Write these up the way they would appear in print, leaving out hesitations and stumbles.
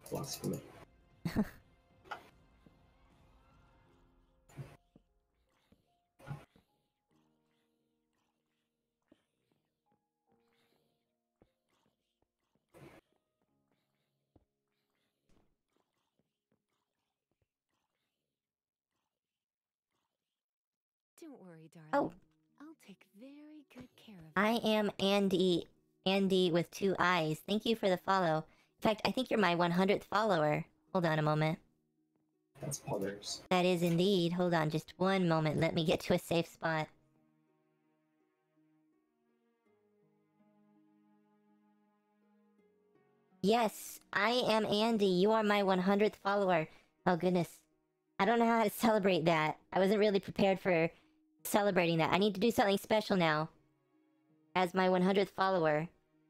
Blasphemy. Don't worry, darling. Oh. I'll take very good care of you. I am Andy. Andy with 2 eyes. Thank you for the follow. In fact, I think you're my 100th follower. Hold on a moment. That's Poggers. That is indeed. Hold on just one moment. Let me get to a safe spot. Yes, I am Andy. You are my 100th follower. Oh, goodness. I don't know how to celebrate that. I wasn't really prepared for celebrating that. I need to do something special now. As my 100th follower.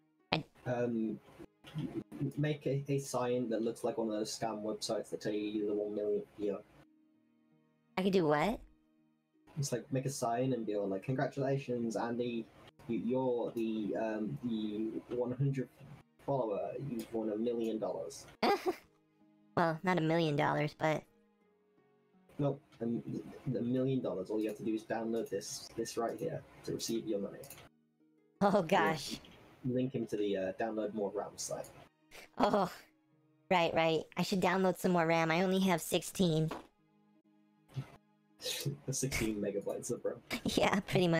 Make a sign that looks like one of those scam websites that tell you the 1 million. Yeah. I can do what? It's like make a sign and be all like, "Congratulations, Andy! You're the 100th follower. You've won $1 million." Well, not $1 million, but... No, $1 million. All you have to do is download this right here to receive your money. Oh, gosh. Link him to the download more RAM site. Oh, right. I should download some more RAM. I only have 16. 16 megabytes of RAM. Yeah, pretty much.